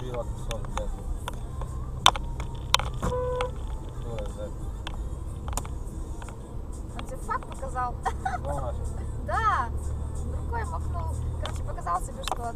Вот, сон, блядь. Он тебе факт показал? Ну, нафиг. Да. Рукой махнул. Короче, показал себе, что